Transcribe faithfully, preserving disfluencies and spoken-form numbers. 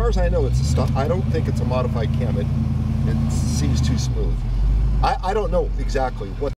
far as I know, it's a stuff. I don't think it's a modified cam. It, it seems too smooth. I, I don't know exactly what